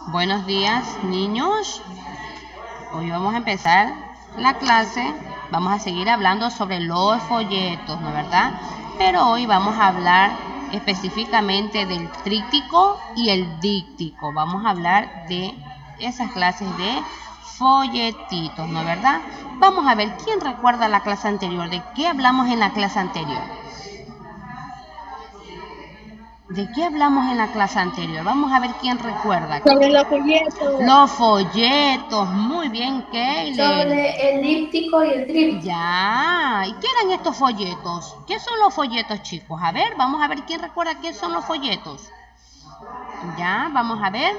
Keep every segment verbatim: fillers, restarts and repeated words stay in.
Buenos días, niños. Hoy vamos a empezar la clase. Vamos a seguir hablando sobre los folletos, ¿no es verdad? Pero hoy vamos a hablar específicamente del tríptico y el díptico. Vamos a hablar de esas clases de folletitos, ¿no es verdad? Vamos a ver, ¿quién recuerda la clase anterior? ¿De qué hablamos en la clase anterior? ¿De qué hablamos en la clase anterior? Vamos a ver quién recuerda. Sobre los folletos. Los folletos. Muy bien, Kaylee. Sobre el díptico y el tríptico. Ya. ¿Y qué eran estos folletos? ¿Qué son los folletos, chicos? A ver, vamos a ver quién recuerda qué son los folletos. Ya, vamos a ver.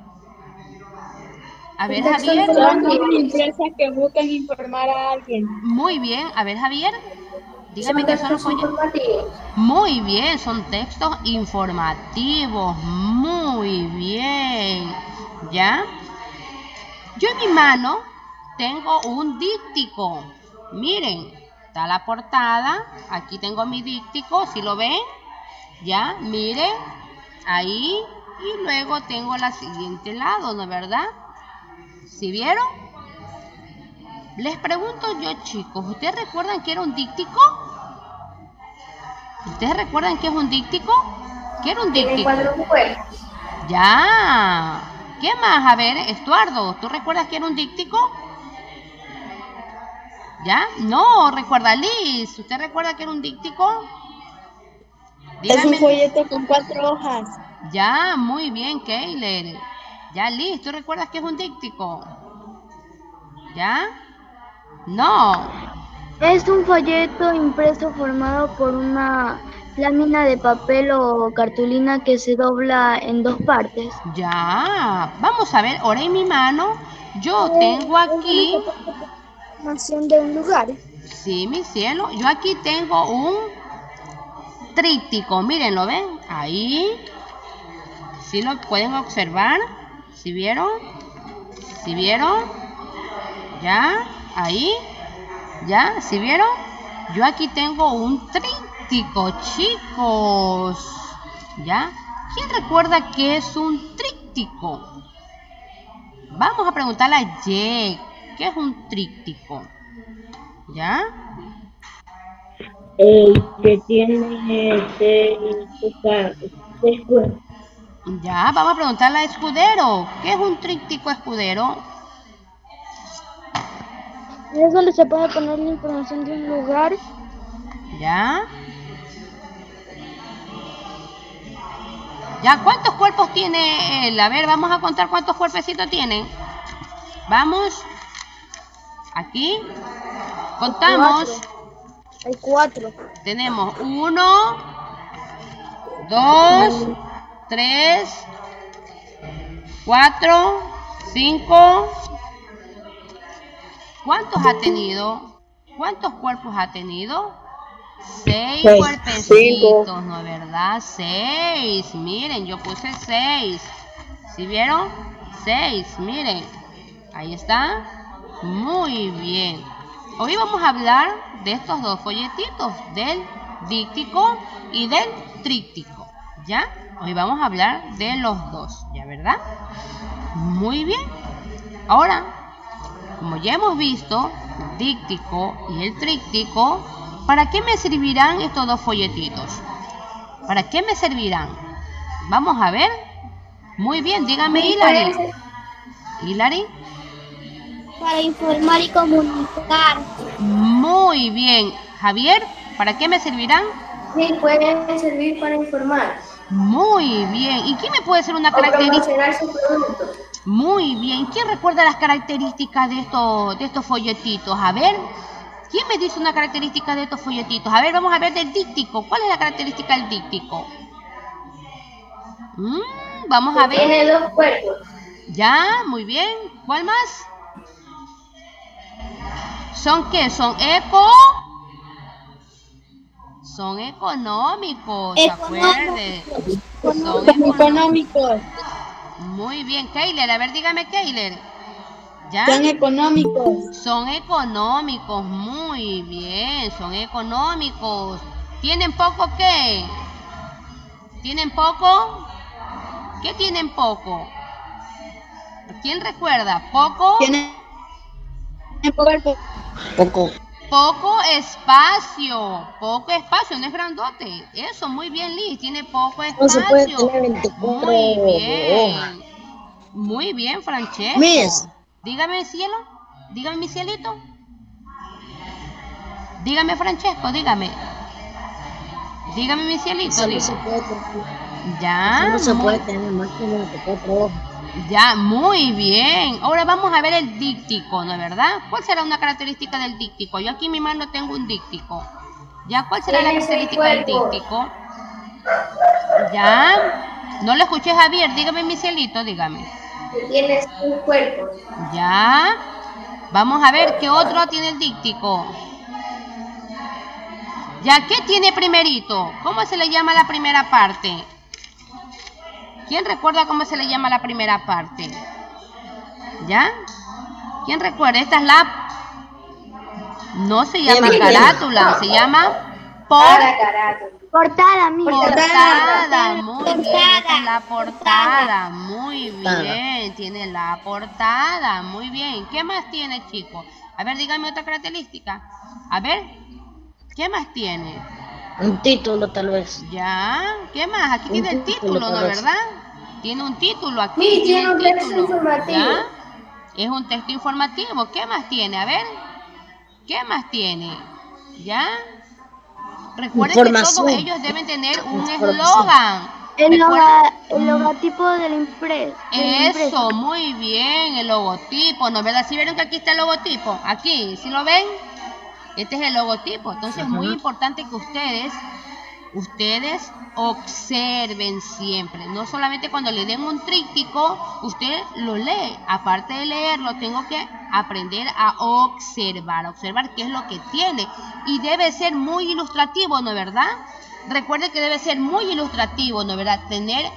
A ver, Javier. Son empresas que buscan informar a alguien. Muy bien. A ver, Javier. Dígame qué son los folletos. Muy bien, son textos informativos. Muy bien. ¿Ya? Yo en mi mano tengo un díptico. Miren, está la portada. Aquí tengo mi díptico, ¿sí lo ven? ¿Ya? Miren, ahí. Y luego tengo la siguiente lado, ¿no es verdad? ¿Sí vieron? Les pregunto yo, chicos, ¿ustedes recuerdan que era un díptico? ¿Ustedes recuerdan qué es un díptico? ¿Qué era un díptico? Ya. ¿Qué más? A ver, Estuardo, ¿tú recuerdas que era un díptico? ¿Ya? No, recuerda, Liz. ¿Usted recuerda que era un díptico? Dígame. Es un folleto con cuatro hojas. Ya, muy bien, Kayler. Ya, Liz, ¿tú recuerdas que es un díptico? ¿Ya? No. Es un folleto impreso formado por una lámina de papel o cartulina que se dobla en dos partes. Ya, vamos a ver, ahora en mi mano yo tengo aquí... Información de un lugar. Sí, mi cielo, yo aquí tengo un tríptico, miren, ¿lo ven? Ahí, ¿sí lo pueden observar? ¿Sí vieron? ¿Sí vieron? ¿Ya? Ahí, ¿ya? ¿Sí vieron? Yo aquí tengo un tríptico, chicos. ¿Ya? ¿Quién recuerda qué es un tríptico? Vamos a preguntarle a Jack, ¿qué es un tríptico? ¿Ya? El que tiene seis escudos. Ya, vamos a preguntarle a Escudero, ¿qué es un tríptico, Escudero? Es donde se puede poner la información de un lugar. ¿Ya? ¿Ya cuántos cuerpos tiene él? A ver, vamos a contar cuántos cuerpecitos tiene. Vamos. Aquí. Contamos. Cuatro. Hay cuatro. Tenemos uno, dos, tres, cuatro, cinco. ¿Cuántos ha tenido? ¿Cuántos cuerpos ha tenido? Seis Seis. cuerpecitos, Cinco. ¿no es verdad? Seis. Miren, yo puse seis. ¿Sí vieron? Seis, miren. Ahí está. Muy bien. Hoy vamos a hablar de estos dos folletitos, del díptico y del tríptico. ¿Ya? Hoy vamos a hablar de los dos, ¿ya verdad? Muy bien. Ahora, como ya hemos visto, el díptico y el tríptico, ¿para qué me servirán estos dos folletitos? ¿Para qué me servirán? Vamos a ver. Muy bien, dígame, Hilary. Hilary. Para informar y comunicar. Muy bien. Javier, ¿para qué me servirán? Sí, pueden servir para informar. Muy bien. ¿Y qué me puede ser una característica? Muy bien. ¿Quién recuerda las características de estos, de estos folletitos? A ver. ¿Quién me dice una característica de estos folletitos? A ver, vamos a ver del díptico. ¿Cuál es la característica del díptico? Mm, vamos a ver. Tiene dos cuerpos. Ya, muy bien. ¿Cuál más? ¿Son qué? ¿Son eco? Son económicos, acuérdense. Son económicos. Muy bien, Kayler. A ver, dígame, Kayler. ¿Ya? Son económicos. Son económicos, muy bien, son económicos. ¿Tienen poco qué? ¿Tienen poco? ¿Qué tienen poco? ¿Quién recuerda? Poco. Tiene poco. Poco. Poco espacio. Poco espacio, no es grandote. Eso, muy bien, Liz. Tiene poco espacio. No se puede tener veinticuatro. Muy bien. Muy bien, Francesco. Miss. Dígame, cielo. Dígame, mi cielito. Dígame, Francesco, dígame. Dígame, mi cielito. Eso no dígame. se puede tener. Ya. Eso no se muy- puede tener más que veinticuatro hojas. Ya, muy bien. Ahora vamos a ver el díctico, ¿no es verdad? ¿Cuál será una característica del díctico? Yo aquí en mi mano tengo un díctico. ¿Ya? ¿Cuál será la característica del díctico? ¿Ya? No lo escuché, Javier. Dígame, mi cielito, dígame. Tienes un cuerpo. ¿Ya? Vamos a ver qué otro tiene el díctico. ¿Ya? ¿Qué tiene primerito? ¿Cómo se le llama la primera parte? ¿Quién recuerda cómo se le llama la primera parte? ¿Ya? ¿Quién recuerda? Esta es la... No se llama Tema, carátula, se llama por... Para carátula. Portada, mía. Portada, muy bien, Portada. esta es la portada, muy bien, tiene la portada, muy bien. ¿Qué más tiene, chicos? A ver, dígame otra característica. A ver, ¿qué más tiene? Un título, tal vez. Ya, ¿qué más? Aquí Un tiene el título, título, ¿no tal vez. verdad? Tiene un título aquí. Sí, tiene el un texto título, informativo. ¿ya? Es un texto informativo. ¿Qué más tiene? A ver, ¿qué más tiene? ¿Ya? Recuerden que todos Información. ellos deben tener un Información. eslogan. El, Recuerden- loga, el logotipo del impres. del impreso. Eso, muy bien, el logotipo, ¿no es verdad? ¿Sí vieron que aquí está el logotipo? Aquí, ¿sí lo ven? Este es el logotipo. Entonces es muy Ajá. importante que ustedes, ustedes observen siempre. No solamente cuando le den un tríptico, usted lo lee. Aparte de leerlo, tengo que aprender a observar, a observar qué es lo que tiene. Y debe ser muy ilustrativo, ¿no es verdad? Recuerde que debe ser muy ilustrativo, ¿no es verdad? Tener,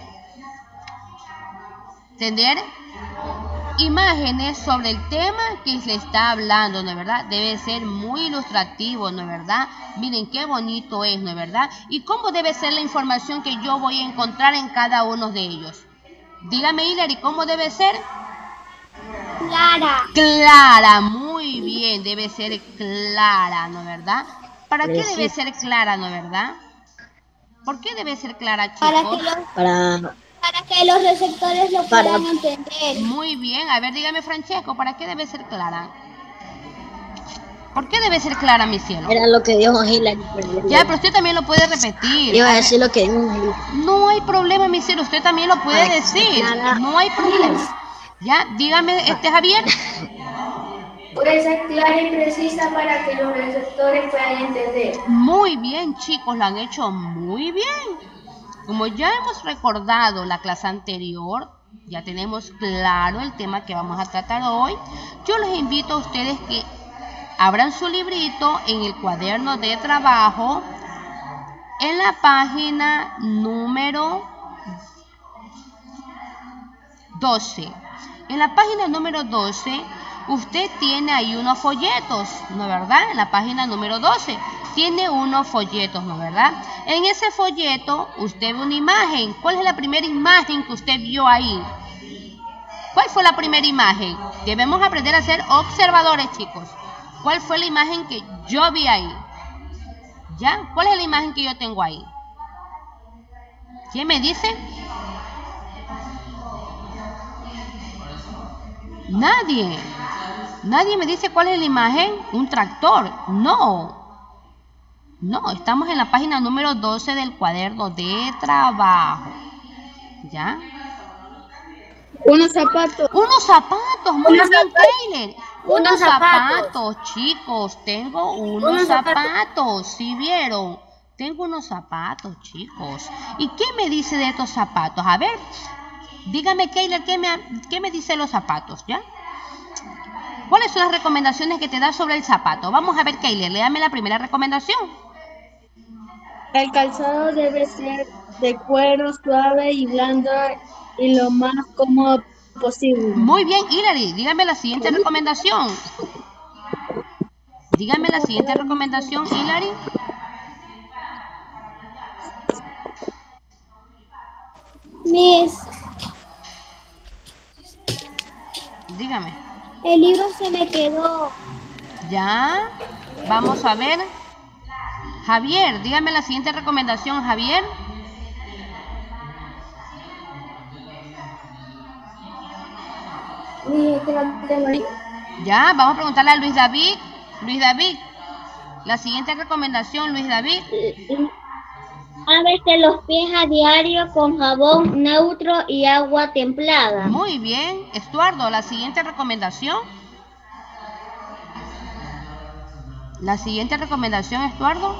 tener imágenes sobre el tema que se está hablando, ¿no es verdad? Debe ser muy ilustrativo, ¿no es verdad? Miren qué bonito es, ¿no es verdad? ¿Y cómo debe ser la información que yo voy a encontrar en cada uno de ellos? Dígame, Hilary, ¿cómo debe ser? Clara. Clara, muy bien, debe ser clara, ¿no es verdad? ¿Para qué debe Precisa. ser clara, no es verdad? ¿Por qué debe ser clara, Para chicos? que, los, Para, para que los receptores lo Para- puedan entender. Muy bien, a ver, dígame, Francesco, ¿para qué debe ser clara? ¿Por qué debe ser clara, mi cielo? era lo que dijo Hilary. pero- Ya, pero usted también lo puede repetir. Iba a decir lo que dijo Hilary. No hay problema, mi cielo, usted también lo puede Para que decir. clara. No hay problema. Ya, dígame, este Javier. Puede ser clara y precisa para que los receptores puedan entender. Muy bien, chicos, lo han hecho muy bien. Como ya hemos recordado la clase anterior, ya tenemos claro el tema que vamos a tratar hoy. Yo les invito a ustedes que abran su librito en el cuaderno de trabajo en la página número doce. En la página número doce, usted tiene ahí unos folletos, ¿no es verdad? En la página número doce tiene unos folletos, ¿no es verdad? En ese folleto usted ve una imagen. ¿Cuál es la primera imagen que usted vio ahí? ¿Cuál fue la primera imagen? Debemos aprender a ser observadores, chicos. ¿Cuál fue la imagen que yo vi ahí? ¿Ya? ¿Cuál es la imagen que yo tengo ahí? ¿Quién me dice? Nadie. Nadie me dice cuál es la imagen. Un tractor. No. No, estamos en la página número doce del cuaderno de trabajo. ¿Ya? Unos zapatos. Unos zapatos, muy Unos bien, zapatos. Taylor. Unos Unos zapatos. zapatos, chicos. Tengo unos, Unos zapatos. zapatos. ¿Sí vieron? Tengo unos zapatos, chicos. ¿Y qué me dice de estos zapatos? A ver, dígame, Taylor, ¿qué me, qué me dice de los zapatos? ¿Ya? ¿Cuáles son las recomendaciones que te da sobre el zapato? Vamos a ver, Taylor, léame la primera recomendación. El calzado debe ser de cuero suave y blando y lo más cómodo posible. Muy bien, Hilary, dígame la siguiente recomendación. Dígame la siguiente recomendación, Hilary. Miss, dígame. El libro se me quedó. Ya, vamos a ver. Javier, dígame la siguiente recomendación, Javier. Ya, vamos a preguntarle a Luis David. Luis David, la siguiente recomendación, Luis David. Lávese los pies a diario con jabón neutro y agua templada. Muy bien. Estuardo, la siguiente recomendación. La siguiente recomendación, Estuardo.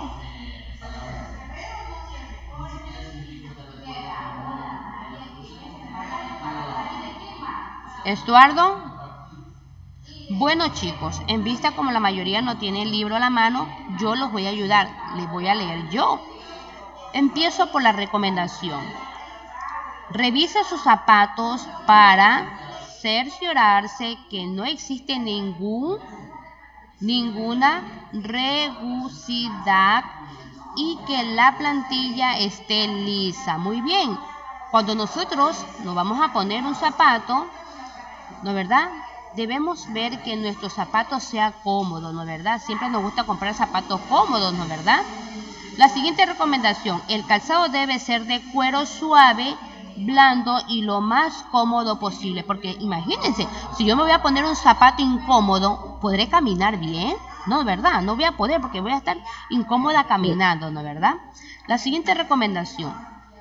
Estuardo. Bueno, chicos, en vista como la mayoría no tiene el libro a la mano, yo los voy a ayudar. Les voy a leer yo. Empiezo por la recomendación. Revise sus zapatos para cerciorarse que no existe ningún, ninguna rugosidad y que la plantilla esté lisa. Muy bien. Cuando nosotros nos vamos a poner un zapato, ¿no es verdad? Debemos ver que nuestro zapato sea cómodo, ¿no es verdad? Siempre nos gusta comprar zapatos cómodos, ¿no es verdad? La siguiente recomendación, el calzado debe ser de cuero suave, blando y lo más cómodo posible. Porque imagínense, si yo me voy a poner un zapato incómodo, ¿podré caminar bien? No, es verdad, no voy a poder porque voy a estar incómoda caminando, ¿no es verdad? La siguiente recomendación,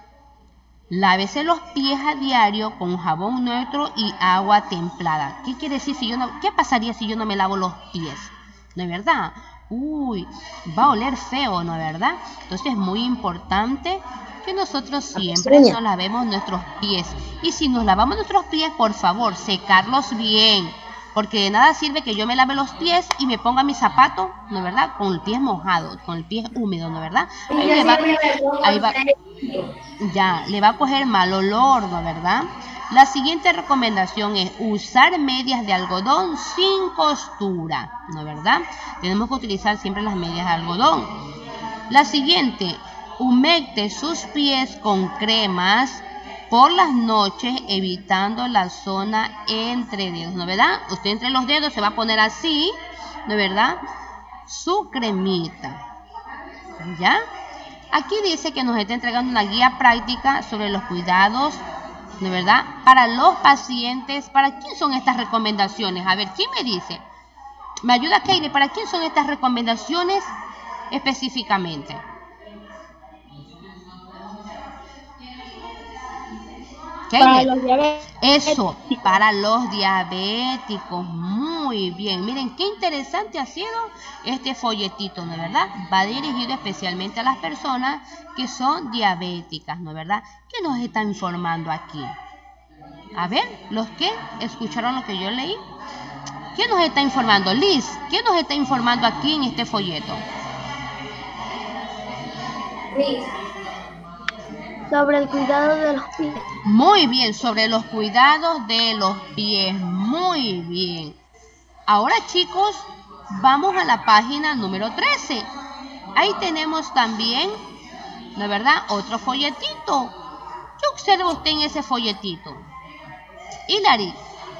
lávese los pies a diario con jabón neutro y agua templada. ¿Qué quiere decir si yo no, qué pasaría si yo no me lavo los pies? ¿No es verdad? Uy, va a oler feo, ¿no es verdad? Entonces es muy importante que nosotros siempre nos lavemos nuestros pies. Y si nos lavamos nuestros pies, por favor, secarlos bien. Porque de nada sirve que yo me lave los pies y me ponga mi zapato, ¿no es verdad? Con el pie mojado, con el pie húmedo, ¿no es verdad? Ahí le va, ahí va, ya, le va a coger mal olor, ¿no es verdad? La siguiente recomendación es usar medias de algodón sin costura, ¿no es verdad? Tenemos que utilizar siempre las medias de algodón. La siguiente, humecte sus pies con cremas por las noches, evitando la zona entre dedos, ¿no es verdad? Usted entre los dedos se va a poner así, ¿no es verdad? Su cremita, ¿ya? Aquí dice que nos está entregando una guía práctica sobre los cuidados, ¿no es verdad? Para los pacientes. ¿Para quién son estas recomendaciones? A ver, ¿quién me dice? ¿Me ayuda, Keire? ¿Para quién son estas recomendaciones específicamente? Para los diabéticos. Eso, para los diabéticos. Muy bien. Miren qué interesante ha sido este folletito, ¿no es verdad? Va dirigido especialmente a las personas que son diabéticas, ¿no es verdad? ¿Qué nos está informando aquí? A ver, los que escucharon lo que yo leí. ¿Qué nos está informando? Liz, ¿qué nos está informando aquí en este folleto? Liz. Sobre el cuidado de los pies. Muy bien, sobre los cuidados de los pies. Muy bien. Ahora, chicos, vamos a la página número trece. Ahí tenemos también, ¿no es verdad?, otro folletito. ¿Qué observa usted en ese folletito? Hilary.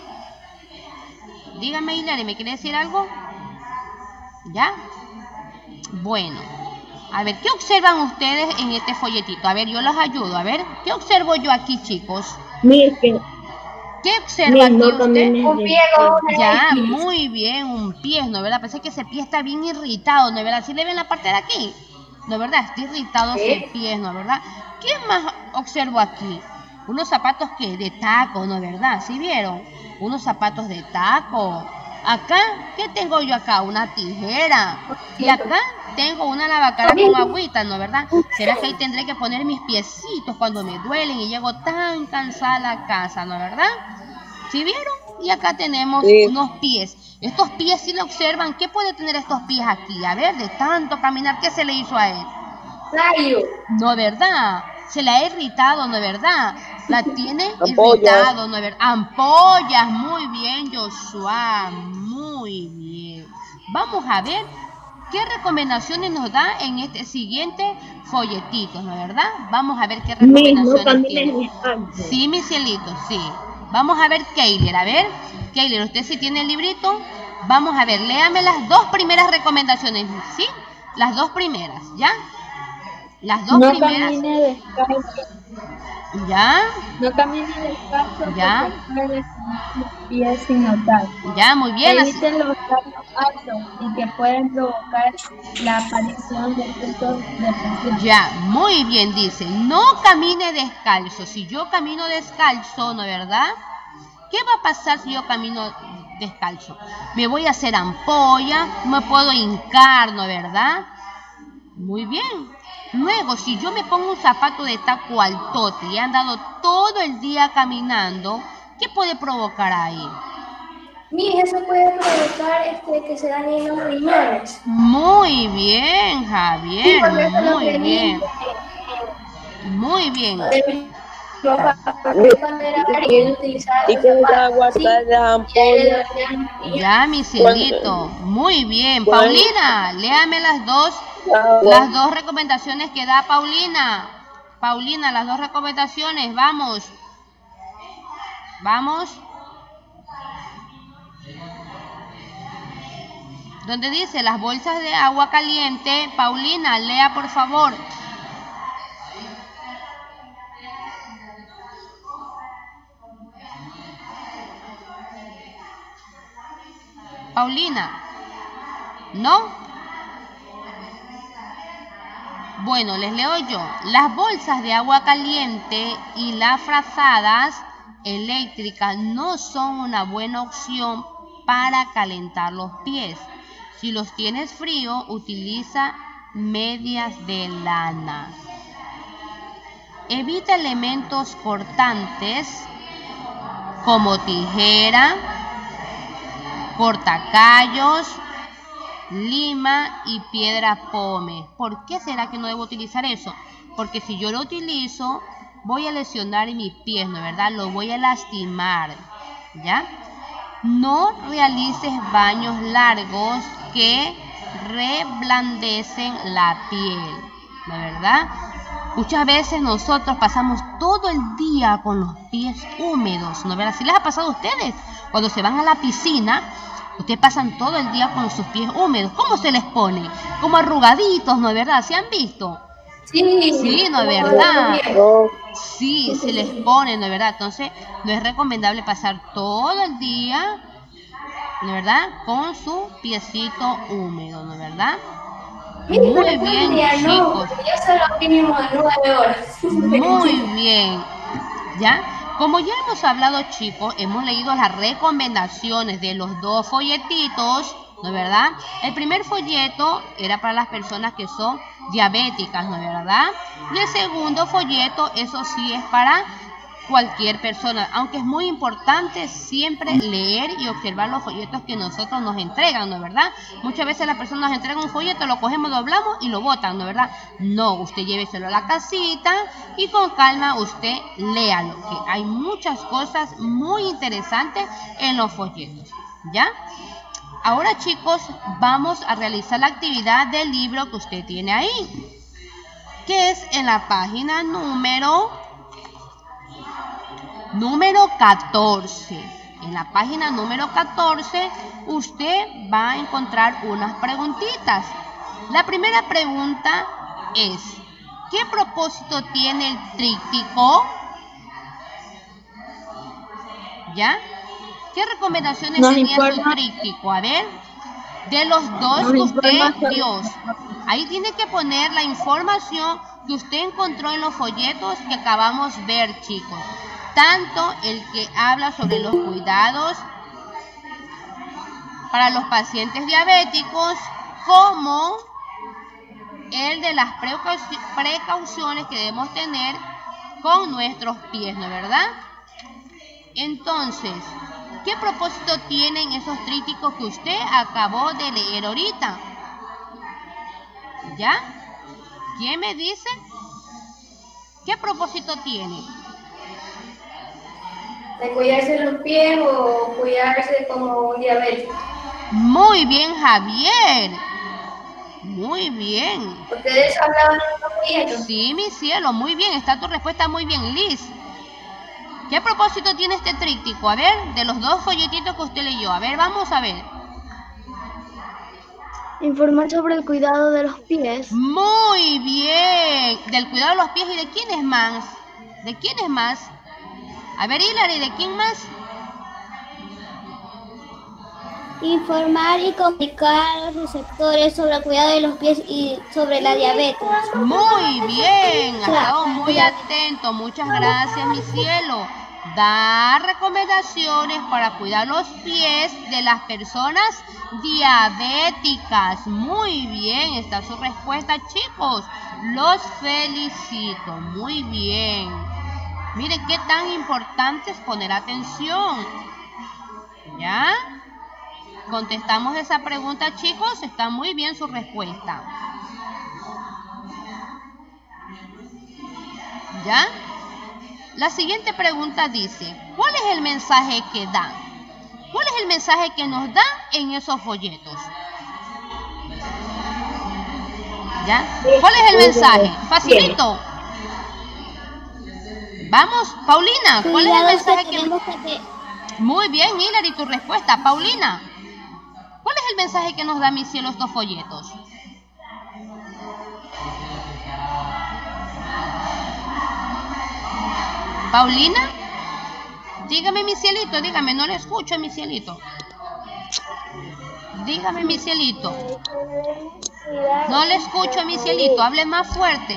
Dígame, Hilary, ¿me quiere decir algo? ¿Ya? Bueno. A ver, ¿qué observan ustedes en este folletito? A ver, yo los ayudo. A ver, ¿qué observo yo aquí, chicos? Mire, que ¿Qué observa aquí usted? Un pie con una Ya, X. muy bien, un pie, ¿no es verdad? Parece que ese pie está bien irritado, ¿no es verdad? ¿Sí le ven la parte de aquí? ¿No es verdad? Está irritado ese pie, ¿no es verdad? ¿Qué más observo aquí? Unos zapatos que de taco, ¿no es verdad? ¿Sí vieron? Unos zapatos de taco. Acá, ¿qué tengo yo acá? Una tijera. Y acá tengo una lavacara con agüita, ¿no es verdad? ¿Será que ahí tendré que poner mis piecitos cuando me duelen y llego tan cansada a la casa, ¿no es verdad? ¿Sí vieron? Y acá tenemos Sí. unos pies. Estos pies, si lo observan, ¿qué puede tener estos pies aquí? A ver, de tanto caminar, ¿qué se le hizo a él? Rayo. No es verdad, se la ha irritado, no es verdad, la tiene Ampollas. irritado, no es verdad, ampollas, muy bien, Joshua, muy bien. Vamos a ver qué recomendaciones nos da en este siguiente folletito, ¿no es verdad? Vamos a ver qué Miss, no recomendaciones camines tiene. despacio. Sí, mi cielito, sí. Vamos a ver, Keiler, a ver. Keiler, usted si tiene el librito. Vamos a ver, léame las dos primeras recomendaciones, ¿sí? Las dos primeras, ¿ya? Las dos no primeras. Camine descalzo. ¿Ya? No camine descalzo. ¿Ya? Porque sus pies sin notar. Ya, muy bien. Evite los saltos altos y que pueden provocar la aparición de puntos de presión. Ya, muy bien, dice. No camine descalzo. Si yo camino descalzo, ¿no es verdad? ¿Qué va a pasar si yo camino descalzo? Me voy a hacer ampolla, me puedo hincar, ¿no es verdad? Muy bien. Luego, si yo me pongo un zapato de taco altote y he andado todo el día caminando, ¿qué puede provocar ahí? Miss, eso puede provocar este, que se dañen los riñones. Muy bien, Javier. Sí, porque eso es lo Muy que bien. dice, Muy bien. eh, Yo cuando era pequeño utilizaba ¿Y esos cómo va a zapatos, guardar ¿sí? las Y a él ampollas? le dañaban los riñones. Ya, mi cielito. Muy bien. Bueno. Paulina, léame las dos, Ah, las bueno. dos recomendaciones que da Paulina. Paulina, las dos recomendaciones. Vamos. Vamos. Donde dice las bolsas de agua caliente. Paulina, lea por favor. Paulina, ¿no? Bueno, les leo yo. Las bolsas de agua caliente y las frazadas eléctricas no son una buena opción para calentar los pies. Si los tienes frío, utiliza medias de lana. Evita elementos cortantes como tijera, cortacallos, lima y piedra pómez. ¿Por qué será que no debo utilizar eso? Porque si yo lo utilizo, voy a lesionar mis pies, ¿no es verdad? Lo voy a lastimar, ¿ya? No realices baños largos que reblandecen la piel, ¿no es verdad? Muchas veces nosotros pasamos todo el día con los pies húmedos, ¿no es verdad? ¿Sí les ha pasado a ustedes? Cuando se van a la piscina, ustedes pasan todo el día con sus pies húmedos. ¿Cómo se les pone? Como arrugaditos, ¿no es verdad? ¿Se han visto? Sí, Sí, ¿no es verdad? No, Sí, se les pone, ¿no es verdad? Entonces, no es recomendable pasar todo el día, ¿no es verdad? Con su piecito húmedo, ¿no es verdad? Muy bien, chicos. Yo solo mínimo de nueve horas. Muy bien. ¿Ya? Como ya hemos hablado, chicos, hemos leído las recomendaciones de los dos folletitos, ¿no es verdad? El primer folleto era para las personas que son diabéticas, ¿no es verdad? Y el segundo folleto, eso sí es para cualquier persona, aunque es muy importante siempre leer y observar los folletos que nosotros nos entregan, ¿no es verdad? Muchas veces las personas nos entregan un folleto, lo cogemos, doblamos y lo botan, ¿no es verdad? No, usted lléveselo a la casita y con calma usted léalo, que hay muchas cosas muy interesantes en los folletos, ¿ya? Ahora, chicos, vamos a realizar la actividad del libro que usted tiene ahí, que es en la página número Número catorce. En la página número catorce usted va a encontrar unas preguntitas. La primera pregunta es: ¿qué propósito tiene el tríptico? ¿Ya? ¿Qué recomendaciones Nos tenía su informa- tríptico? A ver, de los dos Nos que informa usted sobre- vio. Ahí tiene que poner la información que usted encontró en los folletos que acabamos de ver, chicos. Tanto el que habla sobre los cuidados para los pacientes diabéticos como el de las precauci- precauciones que debemos tener con nuestros pies, ¿no es verdad? Entonces, ¿qué propósito tienen esos trípticos que usted acabó de leer ahorita? ¿Ya? ¿Quién me dice? ¿Qué propósito tiene? De cuidarse los pies o cuidarse como un diabético. Muy bien, Javier. Muy bien. Ustedes hablaban de los folletos. Sí, mi cielo, muy bien. Está tu respuesta muy bien, Liz. ¿Qué propósito tiene este tríptico? A ver, de los dos folletitos que usted leyó. A ver, vamos a ver. Informar sobre el cuidado de los pies. Muy bien. Del cuidado de los pies. ¿Y de quién es más? ¿De quién es más? A ver, Hilary, ¿de quién más? Informar y comunicar a los receptores sobre el cuidado de los pies y sobre la diabetes. Muy bien, ha estado muy atento. Muchas gracias, mi cielo. Dar recomendaciones para cuidar los pies de las personas diabéticas. Muy bien, está su respuesta, chicos. Los felicito. Muy bien. Miren qué tan importante es poner atención. ¿Ya? Contestamos esa pregunta, chicos. Está muy bien su respuesta. ¿Ya? La siguiente pregunta dice, ¿cuál es el mensaje que da? ¿Cuál es el mensaje que nos da en esos folletos? ¿Ya? ¿Cuál es el mensaje? Facilito. Vamos, Paulina, ¿cuál es el mensaje que nos da? Muy bien, Hilary, tu respuesta. Paulina, ¿cuál es el mensaje que nos da, mi cielo, estos folletos? Paulina, dígame, mi cielito, dígame, no le escucho, mi cielito. Dígame, mi cielito. No le escucho, mi cielito, hable más fuerte.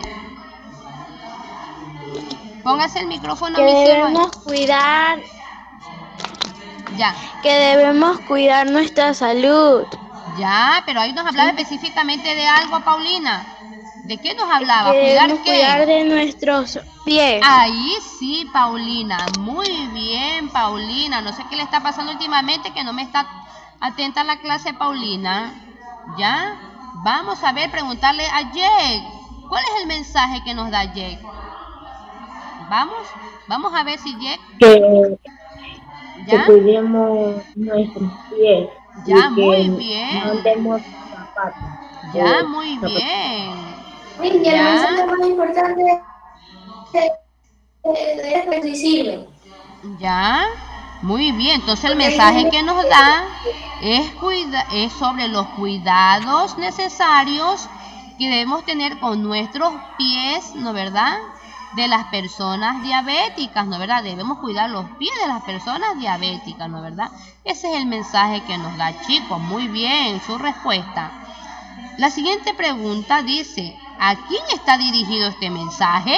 Póngase el micrófono, Que mi cielo. debemos cuidar, Ya. que debemos cuidar nuestra salud. Ya, pero ahí nos hablaba específicamente de algo, Paulina. ¿De qué nos hablaba? Que ¿Cuidar debemos qué? cuidar de nuestros pies. Ahí sí, Paulina. Muy bien, Paulina. No sé qué le está pasando últimamente, que no me está atenta a la clase, Paulina. ¿Ya? Vamos a ver, preguntarle a Jake. ¿Cuál es el mensaje que nos da Jake? Vamos, vamos a ver si Jake... Que, ¿Ya? que cuidemos nuestros pies. Ya, y que muy bien. no demos zapatos. Ya, o muy zapatos. bien. Sí, y el Ya. mensaje más importante es que sí sirve. Ya, muy bien. Entonces el mensaje que nos da es, cuida es sobre los cuidados necesarios que debemos tener con nuestros pies, ¿no verdad? De las personas diabéticas, ¿no verdad? Debemos cuidar los pies de las personas diabéticas, ¿no verdad? Ese es el mensaje que nos da, chicos. Muy bien, su respuesta. La siguiente pregunta dice, ¿a quién está dirigido este mensaje?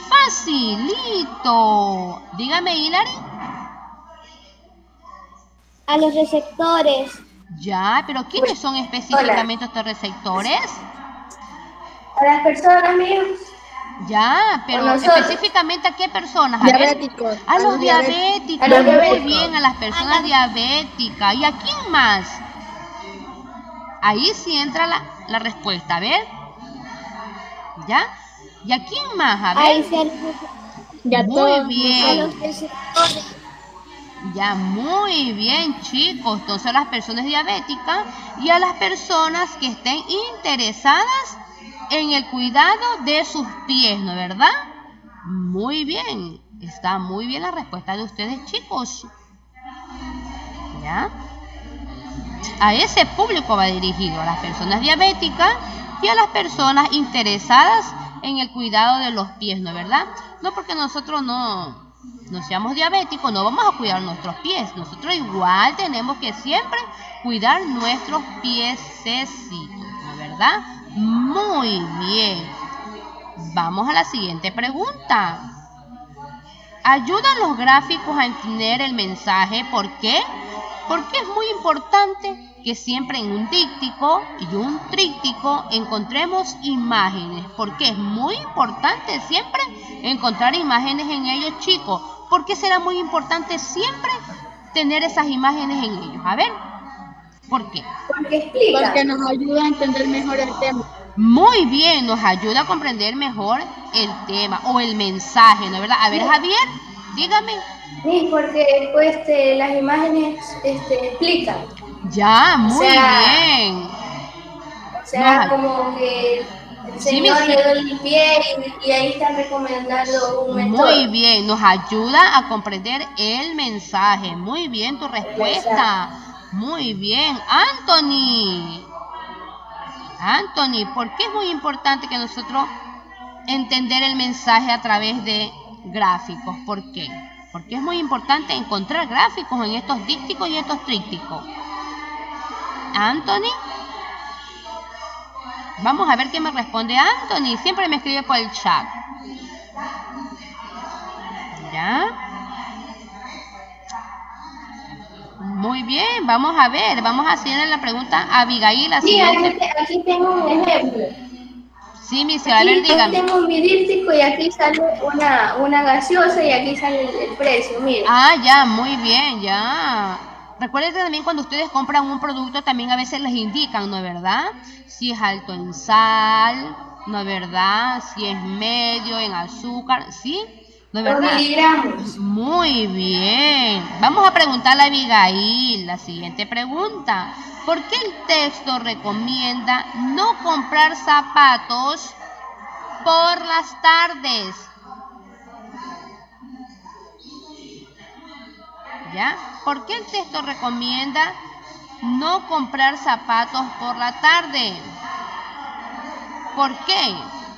Facilito. Dígame, Hilary. A los receptores. Ya, pero ¿quiénes son específicamente estos receptores? A las personas mías, Ya, pero A nosotros. específicamente ¿a qué personas? A ver. Diabéticos. A los diabéticos. A los Muy diabéticos. bien, a las personas diabéticas. ¿Y a quién más? Ahí sí entra la, la respuesta. A ver. ¿Ya? ¿Y a quién más? A Ahí ver. se Ya Muy todos. a bien. los receptores. Ya, muy bien, chicos. Entonces a las personas diabéticas y a las personas que estén interesadas en el cuidado de sus pies, ¿no es verdad? Muy bien. Está muy bien la respuesta de ustedes, chicos. ¿Ya? A ese público va dirigido, a las personas diabéticas y a las personas interesadas en el cuidado de los pies, ¿no es verdad? No porque nosotros no, no seamos diabéticos, no vamos a cuidar nuestros pies. Nosotros igual tenemos que siempre cuidar nuestros piececitos, ¿no es verdad? Muy bien. Vamos a la siguiente pregunta. ¿Ayudan los gráficos a entender el mensaje? ¿Por qué? Porque es muy importante que siempre en un díptico y un tríptico encontremos imágenes. Porque es muy importante siempre encontrar imágenes en ellos, chicos. ¿Por qué será muy importante siempre tener esas imágenes en ellos? A ver, ¿por qué? porque explica. Porque nos ayuda a entender mejor el tema. Muy bien, nos ayuda a comprender mejor el tema o el mensaje, ¿no es verdad? A ver, Javier, dígame. Sí, porque pues, este, las imágenes este, explican. Ya, muy sea, bien. O sea, No, como que El Sí, mi Señor ci- le doy el pie y, y ahí están recomendando un método. Muy bien, nos ayuda a comprender el mensaje. Muy bien tu respuesta. Muy bien, Anthony. Anthony, ¿por qué es muy importante que nosotros entender el mensaje a través de gráficos? ¿Por qué? Porque es muy importante encontrar gráficos en estos dípticos y estos trípticos. Anthony. Vamos a ver qué me responde Anthony. Siempre me escribe por el chat. ¿Ya? Muy bien, vamos a ver. Vamos a hacerle la pregunta a Abigail. La Sí, siguiente. aquí, aquí tengo un ejemplo. Sí, mi cielo, a ver, Aquí dígame. tengo mi díptico y aquí sale una, una gaseosa y aquí sale el, el precio, mira. Ah, ya, muy bien, ya. Recuerden también cuando ustedes compran un producto, también a veces les indican, ¿no es verdad? Si es alto en sal, ¿no es verdad? Si es medio en azúcar, ¿sí? ¿No es Dos verdad? miligramos. Muy bien. Vamos a preguntarle a Abigail la siguiente pregunta. ¿Por qué el texto recomienda no comprar zapatos por las tardes? ¿Ya? ¿Por qué el texto recomienda no comprar zapatos por la tarde? ¿Por qué?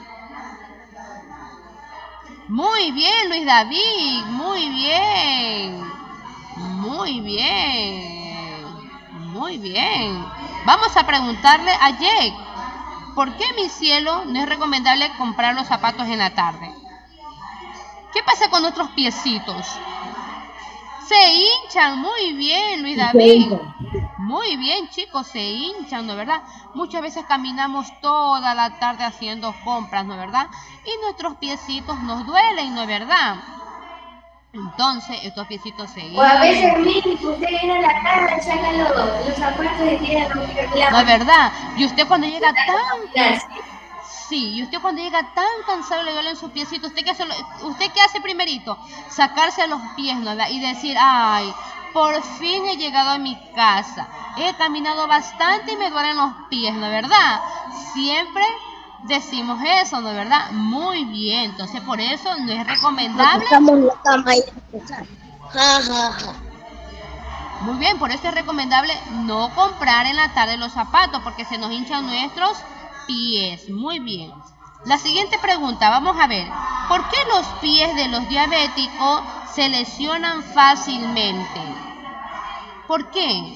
Muy bien, Luis David, muy bien. Muy bien. Muy bien. Vamos a preguntarle a Jake. ¿Por qué, mi cielo, no es recomendable comprar los zapatos en la tarde? ¿Qué pasa con nuestros piecitos? Se hinchan. Muy bien, Luis David. Muy bien, chicos, se hinchan, ¿no es verdad? Muchas veces caminamos toda la tarde haciendo compras, ¿no es verdad? Y nuestros piecitos nos duelen, ¿no es verdad? Entonces, estos piecitos se hinchan. O a veces, mire, usted viene a la casa, saca los, los zapatos y tiene los ¿No es verdad? Y usted cuando llega tan... Sí, y usted cuando llega tan cansado le duelen sus piecitos, ¿usted qué hace, usted qué hace primerito? Sacarse los pies, ¿no? Y decir, ay, por fin he llegado a mi casa. He caminado bastante y me duelen los pies, ¿no es verdad? Siempre decimos eso, ¿no es verdad? Muy bien, entonces por eso no es recomendable. Muy bien, por eso es recomendable no comprar en la tarde los zapatos porque se nos hinchan nuestros pies. Muy bien. La siguiente pregunta, vamos a ver. ¿Por qué los pies de los diabéticos se lesionan fácilmente? ¿Por qué?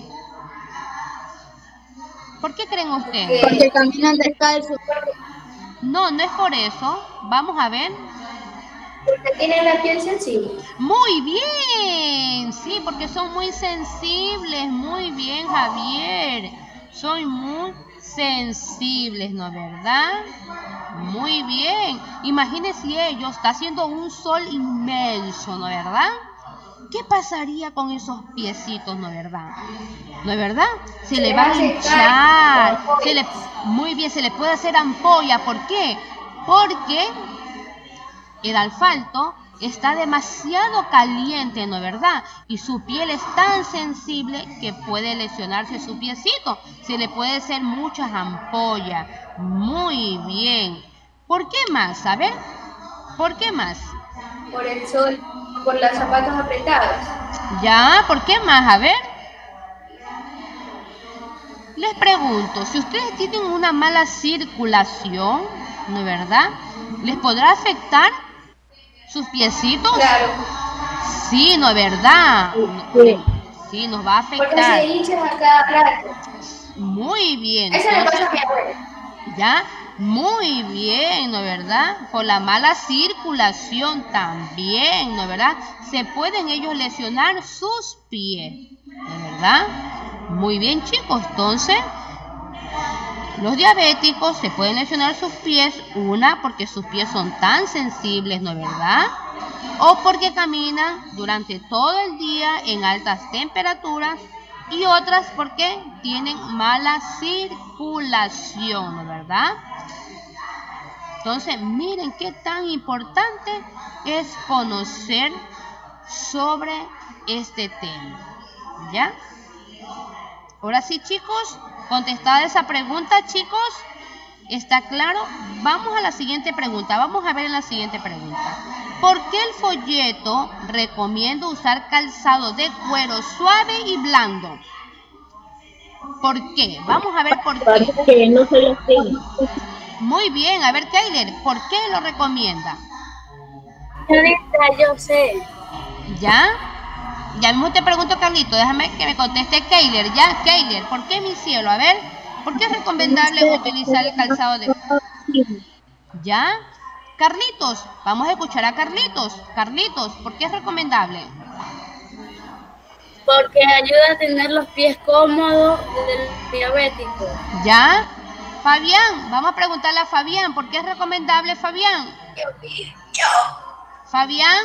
¿Por qué creen ustedes? Porque caminan descalzos. No, no es por eso. Vamos a ver. Porque tienen la piel sensible. Muy bien. Sí, porque son muy sensibles. Muy bien, Javier. Son muy sensibles, ¿no es verdad? Muy bien. Imagínense ellos, está haciendo un sol inmenso, ¿no es verdad? ¿Qué pasaría con esos piecitos, no es verdad? ¿No es verdad? Se le va a hinchar. Se le, muy bien, se le puede hacer ampolla. ¿Por qué? Porque el asfalto está demasiado caliente, ¿no es verdad? Y su piel es tan sensible que puede lesionarse su piecito. Se le puede hacer muchas ampollas. Muy bien. ¿Por qué más? A ver, ¿por qué más? Por el sol, por los zapatos apretados. Ya, ¿por qué más? A ver. Les pregunto, si ustedes tienen una mala circulación, ¿no es verdad? ¿Les podrá afectar sus piecitos? Claro. Sí, ¿no es verdad? Sí. Sí, nos va a Porque afectar. se hinchan a cada rato. Muy bien. Eso le Entonces, pasa a mi abuela. ¿ya? Muy bien, ¿no es verdad? Por la mala circulación también, ¿no es verdad? Se pueden ellos lesionar sus pies, ¿no es verdad? Muy bien, chicos. Entonces, los diabéticos se pueden lesionar sus pies, una, porque sus pies son tan sensibles, ¿no es verdad? O porque caminan durante todo el día en altas temperaturas, y otras porque tienen mala circulación, ¿no es verdad? Entonces, miren qué tan importante es conocer sobre este tema, ¿ya? Ahora sí, chicos, contestada esa pregunta, chicos. ¿Está claro? Vamos a la siguiente pregunta. Vamos a ver en la siguiente pregunta. ¿Por qué el folleto recomienda usar calzado de cuero suave y blando? ¿Por qué? Vamos a ver por qué. Porque no soy así. Muy bien. A ver, Keiler, ¿por qué lo recomienda? Yo sé. ¿Ya? Ya mismo te pregunto, Carlito. Déjame que me conteste Keiler. ¿Ya? Keiler, ¿por qué, mi cielo? A ver, ¿por qué es recomendable utilizar el calzado de cuero? ¿Ya? Carlitos, vamos a escuchar a Carlitos. Carlitos, ¿por qué es recomendable? Porque ayuda a tener los pies cómodos del diabético. ¿Ya? Fabián, vamos a preguntarle a Fabián, ¿por qué es recomendable, Fabián? Fabián.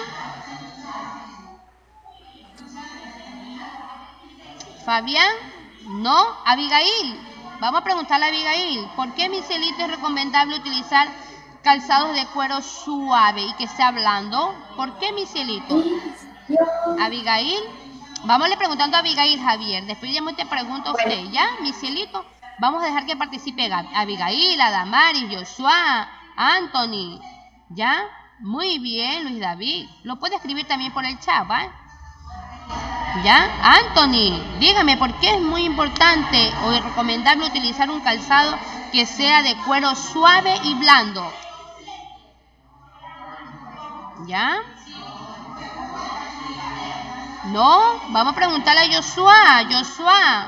Fabián, no. Abigail, vamos a preguntarle a Abigail, ¿por qué, mi cielito, es recomendable utilizar calzados de cuero suave y que sea blando? ¿Por qué, mi cielito? Abigail, vamos a le preguntando a Abigail, Javier. Después ya te pregunto a usted, ¿ya, mi cielito? Vamos a dejar que participe Abigail, Adamaris, Joshua, Anthony. ¿Ya? Muy bien, Luis David. Lo puede escribir también por el chat, ¿va? ¿Ya? Anthony, dígame, ¿por qué es muy importante o recomendable utilizar un calzado que sea de cuero suave y blando? ¿Ya? No, vamos a preguntarle a Joshua. Joshua.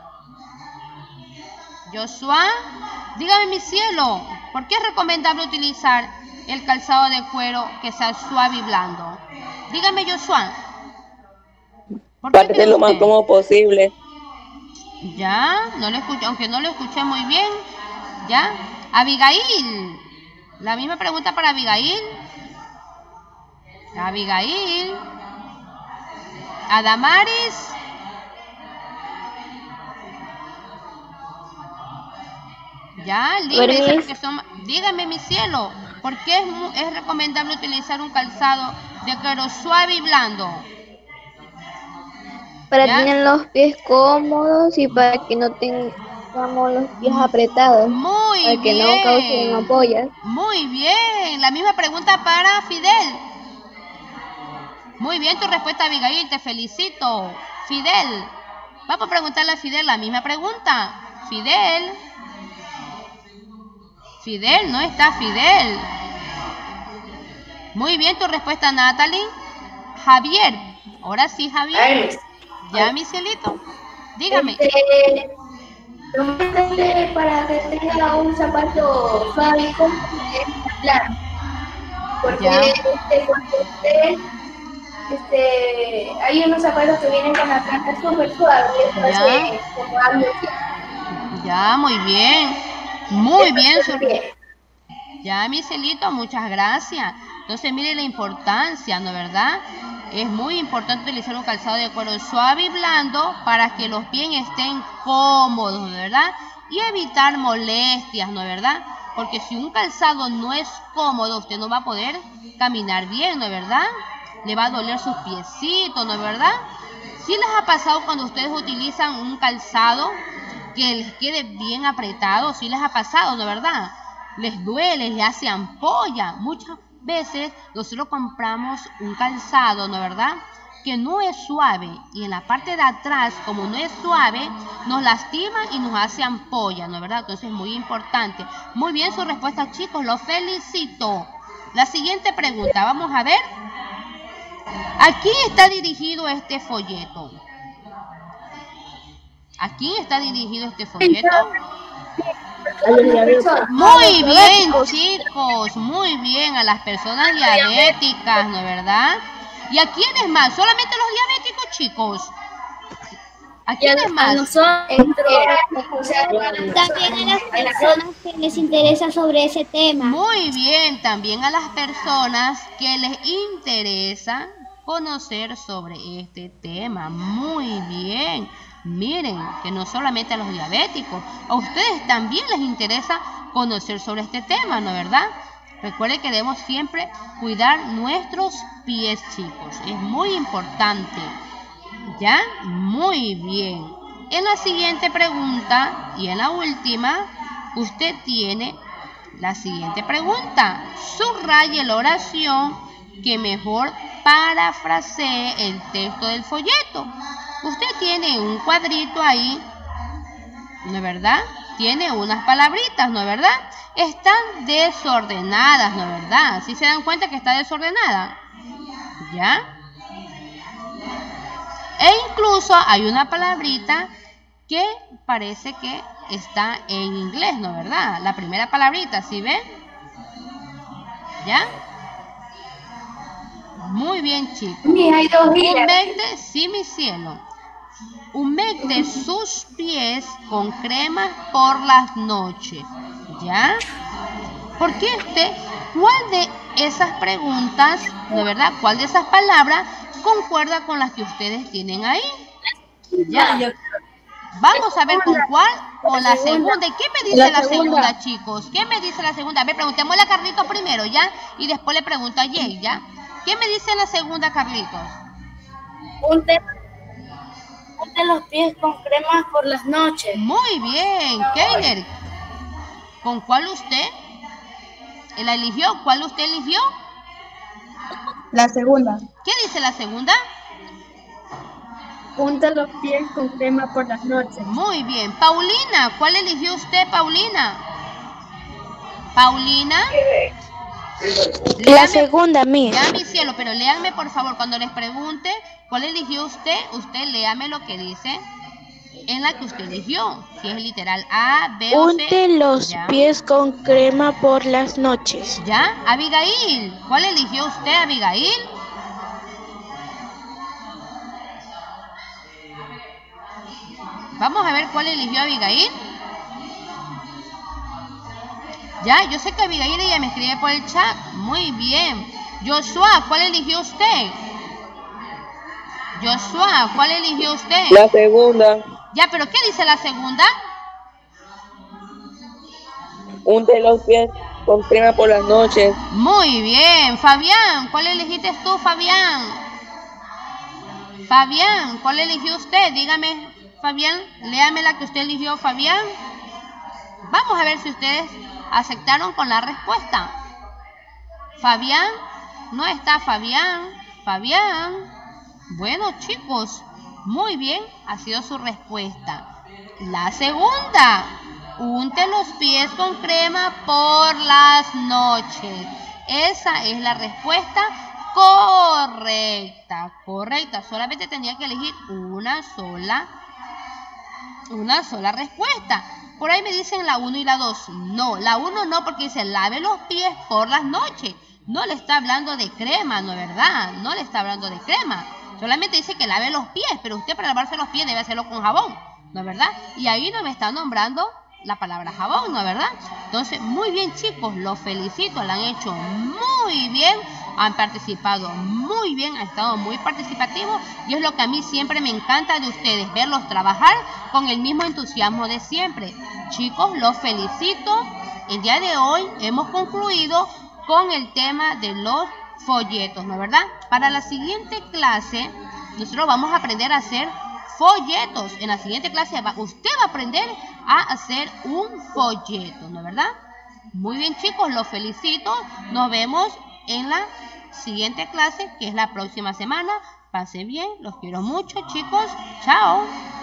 Joshua, dígame, mi cielo, ¿por qué es recomendable utilizar el calzado de cuero que sea suave y blando? Dígame, Joshua. Para que esté lo más cómodo posible. Ya, no lo escuché, aunque no lo escuché muy bien. Ya, Abigail. La misma pregunta para Abigail. Abigail. Adamaris. Ya, dígame, que son, dígame, mi cielo, ¿por qué es, es recomendable utilizar un calzado de cuero suave y blando? Para ¿Ya? tener los pies cómodos y para que no tengamos los pies apretados. Muy para que bien. no causen ampollas. Muy bien. La misma pregunta para Fidel. Muy bien tu respuesta, Abigail. Te felicito. Fidel. Vamos a preguntarle a Fidel la misma pregunta. Fidel. Fidel, no está Fidel. Muy bien tu respuesta, Natalie. Javier. Ahora sí, Javier. Ya, mi cielito. Dígame. Este, para que tenga un zapato suave y cómodo, claro. Porque Ya. este, cuando usted, este, hay unos zapatos que vienen con la planta súper suave. Ya. Entonces, como algo Ya, muy bien. Muy bien. Su... bien. Ya, mi cielito, muchas gracias. Entonces, mire la importancia, ¿no es verdad? Es muy importante utilizar un calzado de cuero suave y blando para que los pies estén cómodos, ¿no es verdad? Y evitar molestias, ¿no es verdad? Porque si un calzado no es cómodo, usted no va a poder caminar bien, ¿no es verdad? Le va a doler sus piecitos, ¿no es verdad? ¿Sí les ha pasado cuando ustedes utilizan un calzado que les quede bien apretado? ¿Sí les ha pasado, no es verdad? Les duele, les hace ampolla. Muchas veces nosotros compramos un calzado, ¿no es verdad?, que no es suave, y en la parte de atrás, como no es suave, nos lastima y nos hace ampolla, ¿no es verdad? Entonces es muy importante. Muy bien su respuesta, chicos, los felicito. La siguiente pregunta, vamos a ver. ¿A quién está dirigido este folleto? ¿A quién está dirigido este folleto? Muy bien, chicos, muy bien, a las personas diabéticas, ¿no es verdad? ¿Y a quiénes más? ¿Solamente a los diabéticos, chicos? ¿A quiénes más? También a las personas que les interesa sobre ese tema. Muy bien, también a las personas que les interesa conocer sobre este tema. Muy bien. Miren, que no solamente a los diabéticos, a ustedes también les interesa conocer sobre este tema, ¿no es verdad? Recuerden que debemos siempre cuidar nuestros pies, chicos. Es muy importante. ¿Ya? Muy bien. En la siguiente pregunta y en la última, usted tiene la siguiente pregunta. Subraye la oración que mejor parafrasee el texto del folleto. Usted tiene un cuadrito ahí, ¿no es verdad? Tiene unas palabritas, ¿no es verdad? Están desordenadas, ¿no es verdad? ¿Sí se dan cuenta que está desordenada? ¿Ya? E incluso hay una palabrita que parece que está en inglés, ¿no es verdad? La primera palabrita, ¿sí ven? ¿Ya? Muy bien, chicos. Hay dos hilas. Humecte, sí, mi cielo. Humecte sus pies con crema por las noches. ¿Ya? ¿Por qué usted? ¿Cuál de esas preguntas, de verdad, cuál de esas palabras concuerda con las que ustedes tienen ahí? ¿Ya? Vamos a ver con cuál. Con la segunda. ¿Y qué me dice la segunda, chicos? ¿Qué me dice la segunda? A ver, preguntémosle a Carlitos primero, ¿ya? Y después le pregunto a Jay, ¿ya? ¿Qué me dice la segunda, Carlitos? Unte, unte los pies con crema por las noches. Muy bien, Keiner. ¿Con cuál usted? ¿La eligió? ¿Cuál usted eligió? La segunda. ¿Qué dice la segunda? Unta los pies con crema por las noches. Muy bien. Paulina, ¿cuál eligió usted, Paulina? Paulina. La Léame, segunda, Miss. ya, mi cielo, pero léanme por favor cuando les pregunte cuál eligió usted, usted léame lo que dice en la que usted eligió. Si es literal A, B o C. Unte los ya. pies con crema por las noches. ¿Ya? Abigail, ¿cuál eligió usted, Abigail? Vamos a ver cuál eligió Abigail. Ya, yo sé que Abigail ella me escribe por el chat. Muy bien. Joshua, ¿cuál eligió usted? Joshua, ¿cuál eligió usted? La segunda. Ya, pero ¿qué dice la segunda? Unte los pies con crema por las noches. Muy bien. Fabián, ¿cuál elegiste tú, Fabián? Fabián, ¿cuál eligió usted? Dígame, Fabián, léame la que usted eligió, Fabián. Vamos a ver si ustedes aceptaron con la respuesta. Fabián, no está Fabián. Fabián. Bueno, chicos, muy bien, ha sido su respuesta. La segunda, unte los pies con crema por las noches. Esa es la respuesta correcta. Correcta, solamente tenía que elegir una sola, una sola respuesta. Por ahí me dicen la uno y la dos. No, la uno no, porque dice lave los pies por las noches. No le está hablando de crema, ¿no es verdad? No le está hablando de crema. Solamente dice que lave los pies, pero usted para lavarse los pies debe hacerlo con jabón, ¿no es verdad? Y ahí no me está nombrando la palabra jabón, ¿no es verdad? Entonces, muy bien, chicos, los felicito, lo han hecho muy bien, han participado muy bien, han estado muy participativos y es lo que a mí siempre me encanta de ustedes, verlos trabajar con el mismo entusiasmo de siempre. Chicos, los felicito. El día de hoy hemos concluido con el tema de los folletos, ¿no es verdad? Para la siguiente clase, nosotros vamos a aprender a hacer folletos. En la siguiente clase va, usted va a aprender a hacer un folleto, ¿no es verdad? Muy bien, chicos, los felicito. Nos vemos en la siguiente clase, que es la próxima semana. Pase bien, los quiero mucho, chicos. Chao.